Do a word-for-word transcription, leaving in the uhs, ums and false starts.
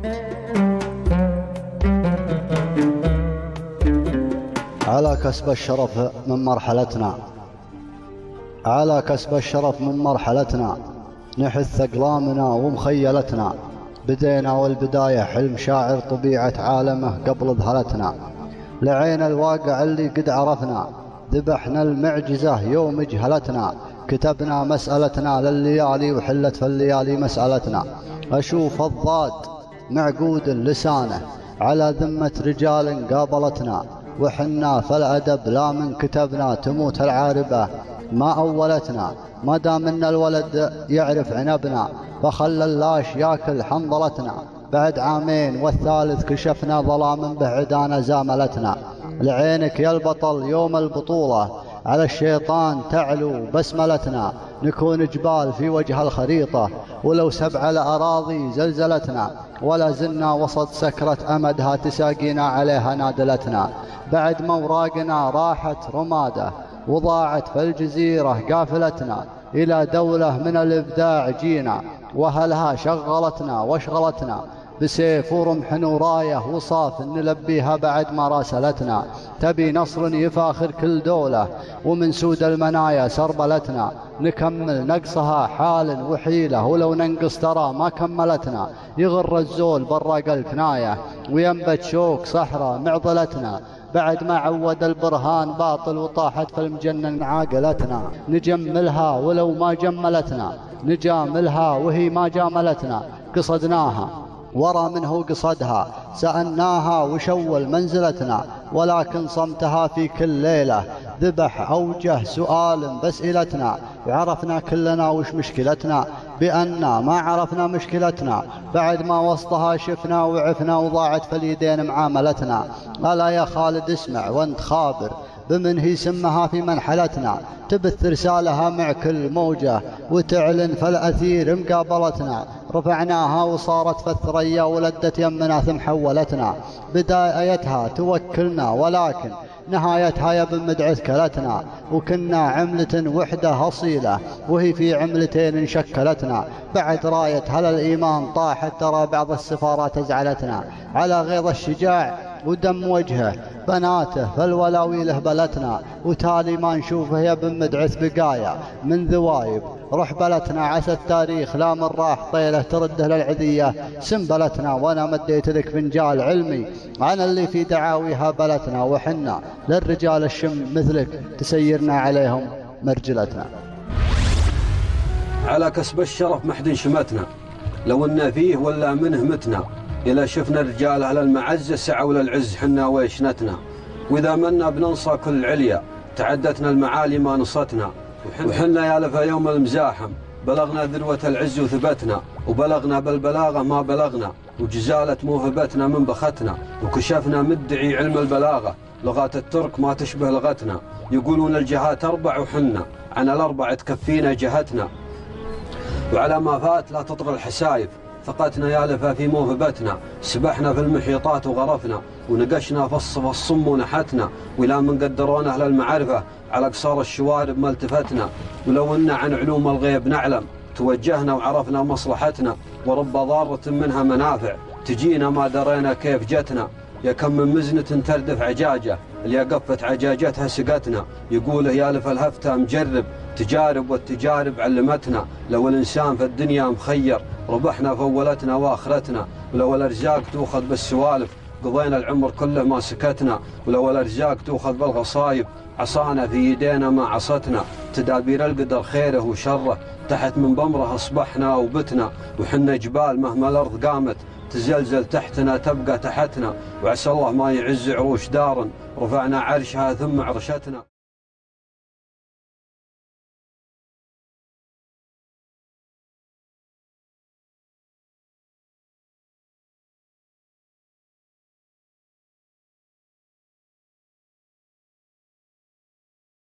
على كسب الشرف من مرحلتنا، على كسب الشرف من مرحلتنا، نحث أقلامنا ومخيلتنا، بدينا والبداية حلم شاعر طبيعة عالمه قبل ذهلتنا، لعين الواقع اللي قد عرفنا، ذبحنا المعجزة يوم جهلتنا، كتبنا مسألتنا لليالي وحلت في الليالي مسألتنا، أشوف الضاد معقود لسانه على ذمة رجال قابلتنا، وحنا فالأدب لا من كتبنا تموت العاربة ما أولتنا، ما دام ان الولد يعرف عنبنا فخلى اللاش ياكل حنظلتنا، بعد عامين والثالث كشفنا ظلام بعدانا زاملتنا، لعينك يا البطل يوم البطولة على الشيطان تعلو بسملتنا، نكون جبال في وجه الخريطة ولو سبع الأراضي زلزلتنا، ولا زلنا وسط سكرة أمدها تساقينا عليها نادلتنا، بعد موراقنا راحت رماده وضاعت في الجزيرة قافلتنا، إلى دولة من الإبداع جينا وهلها شغلتنا واشغلتنا، بسيف ورمح وراية وصاف نلبيها بعد ما راسلتنا، تبي نصر يفاخر كل دولة ومن سود المنايا سربلتنا، نكمل نقصها حال وحيلة ولو ننقص ترى ما كملتنا، يغر الزول براق الكناية وينبت شوك صحراء معضلتنا، بعد ما عود البرهان باطل وطاحت في المجنن عاقلتنا، نجملها ولو ما جملتنا، نجاملها وهي ما جاملتنا، قصدناها ورا منه قصدها، سألناها وشول منزلتنا، ولكن صمتها في كل ليلة ذبح أوجه سؤال بأسئلتنا، وعرفنا كلنا وش مشكلتنا بأننا ما عرفنا مشكلتنا، بعد ما وسطها شفنا وعفنا وضاعت في اليدين معاملتنا، ألا يا خالد اسمع وانت خابر بمن هي سمها في منحلتنا، تبث رسالها مع كل موجة وتعلن فالأثير مقابلتنا، رفعناها وصارت في الثريا ولدت يمنا ثم حولتنا، بدايتها توكلنا ولكن نهايتها يا بن مدعث كلتنا، وكنا عملة وحدة أصيلة وهي في عملتين انشكلتنا، بعد راية هل الإيمان طاحت ترى بعض السفارات ازعلتنا، على غيظ الشجاع ودم وجهه بناته فالولاوي لهبلتنا، وتالي ما نشوفه يا بن مدعث بقايا من ذوايب رحبلتنا، عسى التاريخ لا من راح طيله ترده للعذية سنبلتنا، وانا مديت لك فنجال علمي عن اللي في دعاويها بلتنا، وحنا للرجال الشم مثلك تسيرنا عليهم مرجلتنا. على كسب الشرف محد شمتنا لو ان فيه ولا منه متنا، إذا شفنا الرجال أهل المعزة سعوا للعز حنا ويشنتنا، وإذا منا بننصى كل عليا تعدتنا المعالي ما نصتنا، وحنا يا لفا يوم المزاحم بلغنا ذروة العز وثبتنا، وبلغنا بالبلاغة ما بلغنا وجزالة موهبتنا من بختنا، وكشفنا مدعي علم البلاغة لغة الترك ما تشبه لغتنا، يقولون الجهات أربع وحنا عن الأربع تكفينا جهتنا، وعلى ما فات لا تطغى الحسايف ثقتنا يا لفا في موهبتنا، سبحنا في المحيطات وغرفنا ونقشنا في الصم ونحتنا، ولا من قدرون أهل المعرفة على قصار الشوارب ما التفتنا، ولو أن عن علوم الغيب نعلم توجهنا وعرفنا مصلحتنا، ورب ضارة منها منافع تجينا ما درينا كيف جتنا، يا كم من مزنة تردف عجاجة اللي قفت عجاجتها سقتنا، يقوله يا لف الهفتة مجرب تجارب والتجارب علمتنا، لو الإنسان في الدنيا مخير ربحنا فولتنا وآخرتنا، ولو الأرزاق تؤخذ بالسوالف قضينا العمر كله ما سكتنا، ولو الأرزاق تؤخذ بالغصايب عصانا في يدينا ما عصتنا، تدابير القدر خيره وشره تحت من بمره أصبحنا وبتنا، وحنا جبال مهما الأرض قامت تزلزل تحتنا تبقى تحتنا، وعسى الله ما يعز عروش دار رفعنا عرشها ثم عرشتنا.